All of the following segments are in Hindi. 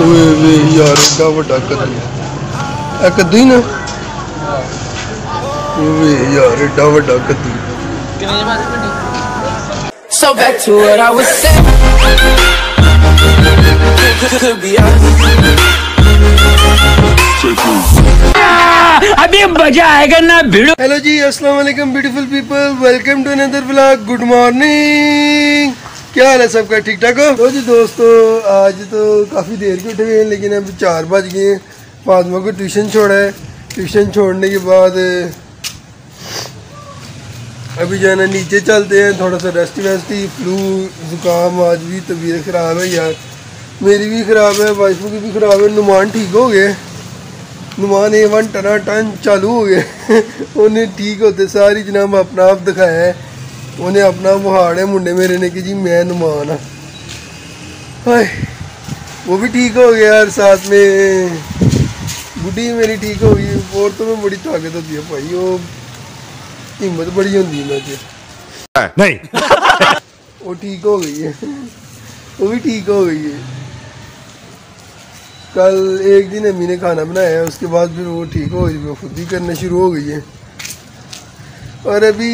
वे यार एडा वड्डा कद्दू ए कद्दू ही ना वे यार एडा वड्डा कद्दू। So back to what I was saying. Could be us. अभी मजा आएगा ना भिड़ो। हेलो जी, अस्सलाम वालेकुम beautiful people, welcome to another vlog. Good morning, क्या हाल है सबका? ठीक ठाक हो? तो जी दोस्तों, आज तो काफ़ी देर के उठे हुए हैं, लेकिन अब 4 बज गए हैं। फातिमा को ट्यूशन छोड़ा है। ट्यूशन छोड़ने के बाद अभी जो है ना नीचे चलते हैं, थोड़ा सा रेस्ट वेस्ट। फ्लू ज़ुकाम, आज भी तबीयत ख़राब है यार, मेरी भी ख़राब है, वाइफों की भी ख़राब है। नुमान ठीक हो गए, नुमान A1 टन चालू हो गए उन्हें ठीक होते सारी जनाब अपना आप दिखाया है। उन्हें अपना मुहाड़ है मुंडे मेरे ने कि जी मैं नुमान हाँ। हाय, वो भी ठीक हो गया यार, साथ में बुढ़ी मेरी ठीक हो गई। और तो में बड़ी ताकत होती है भाई, वो हिम्मत बड़ी होती है मुझे नहीं वो ठीक हो गई है, वो भी ठीक हो गई है। कल एक दिन अम्मी ने खाना बनाया, उसके बाद फिर वो ठीक हो गई, वो खुद ही करना शुरू हो गई है। और अभी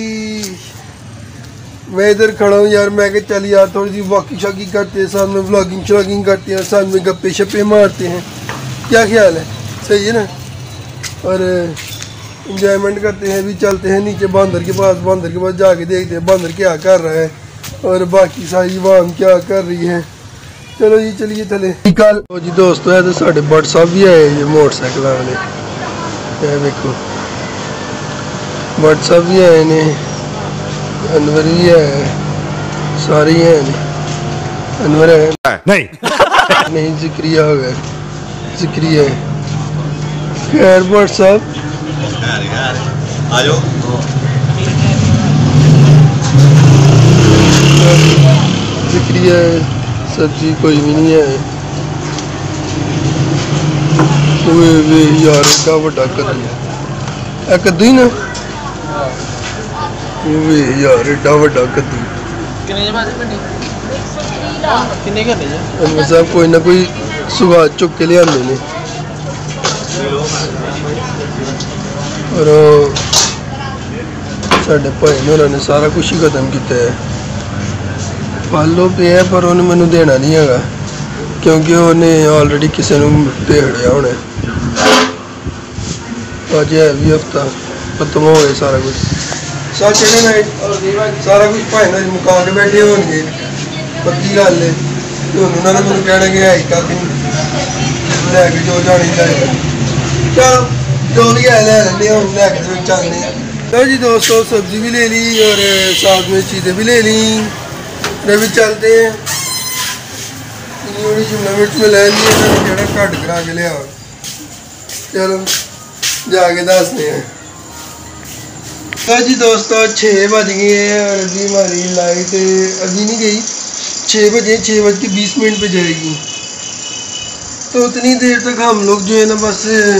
मैं इधर खड़ा हूँ यार, मैं कहा चल यार थोड़ी सी वॉकिंग शॉकिंग करते हैं, साथ में व्लॉगिंग शॉगिंग करते हैं, साथ में गप्पे शप्पे मारते हैं। क्या ख्याल है? सही है ना? और इंजॉयमेंट करते हैं। अभी चलते हैं नीचे बंदर के पास जाके देखते हैं बंदर क्या कर रहा है और बाकी सारी वाम क्या कर रही है। चलो जी, चलिए थले निकाल। तो जी दोस्तों, है तो साढ़े बट साहब भी आए ये मोटरसाइकिल वाले, देखो बट साहब भी आए ने, अनवर भी है, सारे ही हैं। अनवर है नहीं जिक्रिया हो गया, जिक्रिया है। खैर बट साहब जिक्रिया है, सब्जी कोई भी नहीं है। वे यार एडा वड्डा कद्दू ए कद्दू ही ना वे यार एडा वड्डा कद्दू। अनवर साहब कोई ना कोई सुगात चुक के ले आते ने। और साढ़े भाई ने उन्होंने सारा कुछ ही खत्म किया है। फलो पे है पर उन्हें मैनू देना नहीं है, क्योंकि उन्हें ऑलरेडी किसी ने भेड़िया होना। अज है भी हफ्ता खत्म हो गया सारा कुछ। सैटरडे नाइट सारा कुछ भाई ने मुका के बैठे होंगे, पक्की गल है। उन्होंने मैंने कहना कि है कख नहीं, लैके जो जाने जाएगा। चलो जो भी है ले लेंगे, हम लैके चलने। तो जी दोस्तों, सब्जी भी ले ली और साथ में चीज़ें भी ले ली। अभी चलते हैं, शिमला मिर्च में ले लिए, जरा घट करा के लिया। चलो जाके दसते हैं। तो जी दोस्तों, 6 बज गए हैं और अभी हमारी लाइट अभी नहीं गई। 6 बजे 6:20 पे जाएगी। तो उतनी देर तक हम लोग जो है ना बस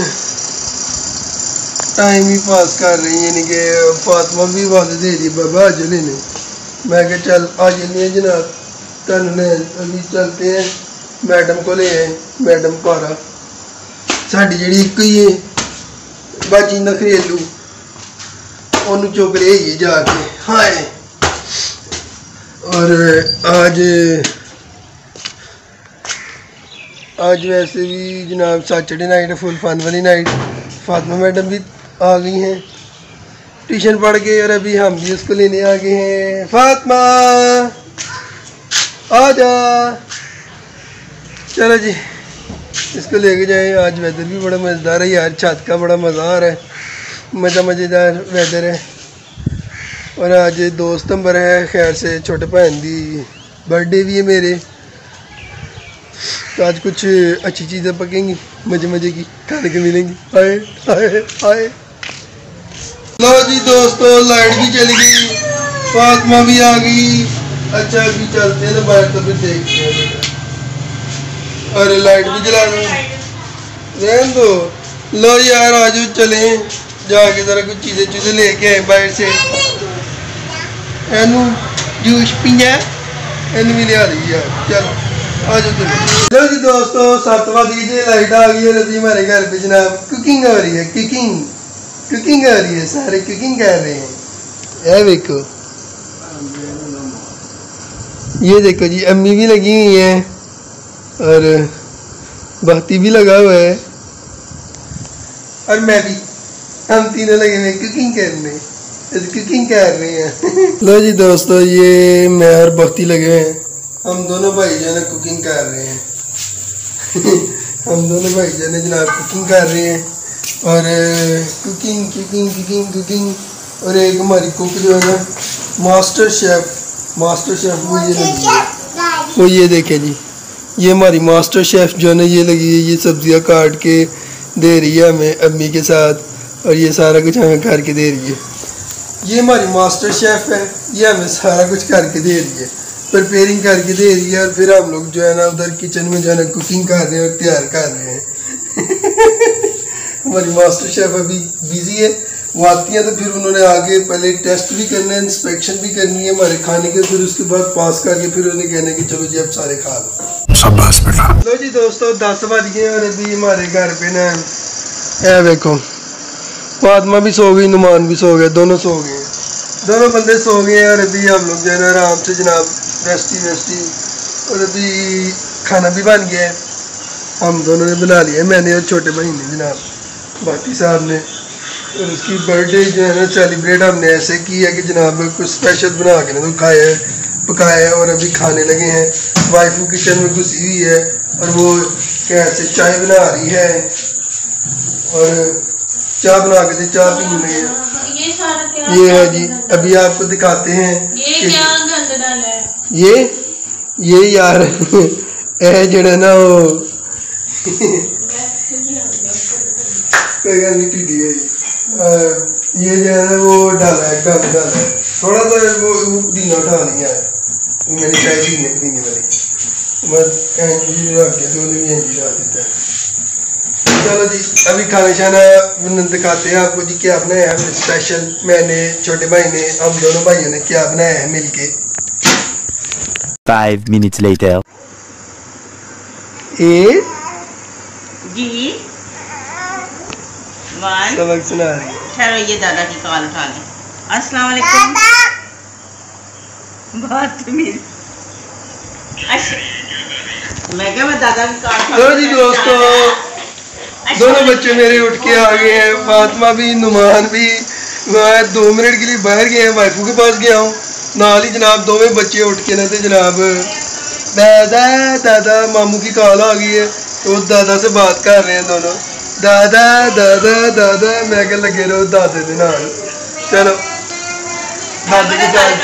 टाइम ही पास कर रही है। यानी कि फातिमा भी वादे दे दी बाबा आज लेने, मैं क्या चल आ जाइए जनाब तन ले। अभी चलते हैं मैडम को ले आए। मैडम पारा साड़ी जी एक ही है बाची नखरेलू, ओनू चुक ले जाके। हाय, और आज वैसे भी जनाब सैटरडे नाइट फुल फन वाली नाइट। फातिमा मैडम भी आ गई हैं ट्यूशन पढ़ के, और अभी हम भी उसको लेने आ गए हैं। फातिमा आ जा, चलो जी इसको लेके जाए। आज वेदर भी बड़ा मज़ेदार है यार, छत का बड़ा मज़ा आ रहा है, मज़ेदार वेदर है। और आज 2 सितंबर है, खैर से छोटे भैन की बर्थडे भी है मेरे। तो आज कुछ अच्छी चीज़ें पकेंगी, मज़े की खाने को मिलेंगी। हाय हाय हाय। लो जी दोस्तों, लाइट भी चली गई, फातिमा भी आ गई। अच्छा अभी चलते हैं तो बाहर तो फिर देखते हैं। अरे लाइट भी जला रहने दो। लो यार आज चले जाके जरा कुछ चीज़ें लेके आए बाहर से। एनू जूस पीना, एनू भी लिया दी यार। चलो चलो जी दोस्तों 7 बज गए, लाइट आ गई और अभी हमारे घर पे जनाब कुकिंग हो रही है। कुकिंग हो रही है, सारे कुकिंग कर रहे हैं। ये देखो, ये देखो जी, अम्मी भी लगी हुई है और भक्ति भी लगा हुआ है और मैं भी, हम तीनों लगे हुए कुकिंग करने, कुकिंग कर रहे हैं। लो जी दोस्तों, ये मैं और भक्ति लगे हुए हैं, हम दोनों भाई जो है कुकिंग कर रहे हैं। हम दोनों भाई जो है जनाब कुकिंग कर रहे हैं और कुकिंग और एक हमारी कुक जो है ना मास्टर शेफ वो ये लगी है, वो ये देखें जी, ये हमारी मास्टर शेफ जो है ना ये लगी है, ये सब्जियां काट के दे रही है हमें अम्मी के साथ और ये सारा कुछ हमें करके दे रही है। ये हमारी मास्टर शेफ है, ये हमें सारा कुछ करके दे रही है, प्रिपेयरिंग करके दे रही है और फिर हम लोग जो है ना उधर किचन में जो है ना कुकिंग कर रहे हैं और तैयार कर रहे हैं। हमारी मास्टर शेफ अभी बिजी है, वो आती है तो फिर उन्होंने आगे पहले टेस्ट भी करना है, इंस्पेक्शन भी करनी है हमारे खाने के, फिर उसके बाद पास करके फिर उन्हें कहना कि चलो जी अब सारे खा लो। शाबाश बेटा। लो जी दोस्तों 10 बज गए और अभी हमारे घर पे ना ये देखो फातिमा भी सो गई, नुमान भी सो गए, दोनों सो गए, दोनों बंदे सो गए और अभी हम लोग जो है ना आराम से जनाब रेस्टी और अभी खाना भी बन गया है, हम दोनों ने बना लिया, मैंने और छोटे भाई ने जनाब बाकी साहब ने। और उसकी बर्थडे जो है ना सेलिब्रेट हमने ऐसे की है कि जनाब कुछ स्पेशल बना के ना तो खाया है, पकाया है और अभी खाने लगे हैं। वाइफ किचन में घुसी हुई है और वो कैसे चाय बना रही है और चाय बना के दे, चाय पीने लगे हैं। ये सारा क्या ये है जी, अभी आपको दिखाते हैं ये क्या गंद डाला है। ये यार है जड़ा ना वो कोई गल नहीं टीडी है ये जो है ना वो डाला है, गंद डाला है थोड़ा सा, वो पुदीना उठा नहीं है, मेरी चाय पीने वाली बस एंजी रख के तो भी एंजी डाल देता है। चलो जी अभी खाने शाना दिखाते हैं आपको जी क्या बनाया है स्पेशल, मैंने छोटे भाई ने, हम दोनों भाइयों ने क्या बनाया है मिलके। 5 minutes later. ए जी वन सबक सुना रही है। ठहरो, ये दादा की कॉल उठा लें। अस्सलाम वालेकुम। बदतमीज। अच्छा मैं क्या, मैं दादा की कॉल। लो जी दोस्तों दोनों बच्चे मेरे उठ के आ गए हैं, फातिमा भी नुमान भी। मैं 2 मिनट के लिए बाहर गए हैं, वाइफू के पास गया हूँ, नाल ही जनाब दोवें बच्चे उठ के ना थे जनाब दादा मामू की कॉल आ गई है तो दादा से बात कर रहे हैं दोनों, दादा दादा दादा मैं क्या लगे रहो दादे के नाल। चलो दादे के साथ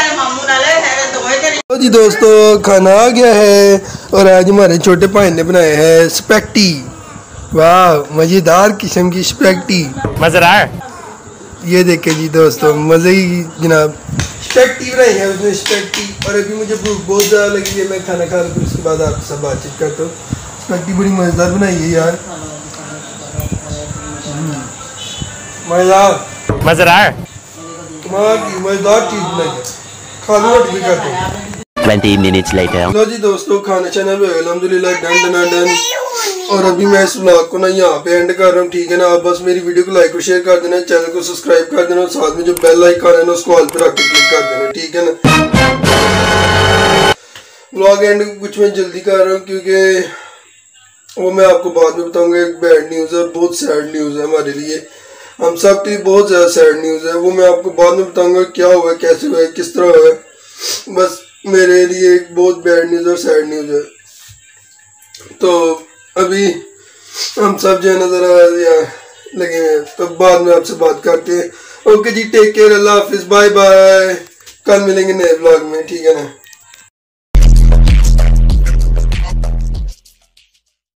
खेलो जी दोस्तों, खाना आ गया है और आज हमारे छोटे भाई ने बनाए हैं स्पैगेटी। वाह मज़ेदार किस्म की स्पैगेटी, मजा आ रहा है। ये देखे जी दोस्तों मज़े ही जनाब स्पैगेटी बनाई है उसने स्पैगेटी। और अभी मुझे भूख बहुत ज़्यादा लगी है, मैं खाना खा लूँ फिर उसके बाद आपसे सब बातचीत करता हूँ। स्पैगेटी बड़ी मज़ेदार बनाई है यार, मज़ेदार मजा आ रहा है। कमाल की मज़ेदार चीज़ बनाई है, खा लो रोटी भी करते हैं। 20 minutes later. लो जी दोस्तों खाना चैनल में अल्हम्दुलिल्लाह डन और अभी मैं इस व्लॉग को ना यहाँ पे एंड कर रहा हूँ, ठीक है ना। आप बस मेरी वीडियो को लाइक और शेयर कर देना, चैनल को सब्सक्राइब कर देना और साथ में जो बेल आइकन है ना उसको ऑल पे रख के क्लिक कर देना, ठीक है ना। व्लॉग एंड कुछ मैं जल्दी कर रहा हूँ क्योंकि वो मैं आपको बाद में बताऊँगा। एक बैड न्यूज़ है, बहुत सैड न्यूज़ है हमारे लिए, हम सब के लिए बहुत ज़्यादा सैड न्यूज़ है, वो मैं आपको बाद में बताऊँगा क्या हुआ है, कैसे हुआ है, किस तरह हुआ है। बस मेरे लिए एक बहुत बैड न्यूज़ और सैड न्यूज़ है। तो अभी हम सब जो है ना ज़रा लगे हैं, तो बाद में आपसे बात करते हैं। ओके जी, टेक केयर, अल्लाह हाफिज़, बाय बाय, कल मिलेंगे नए व्लॉग में, ठीक है ना।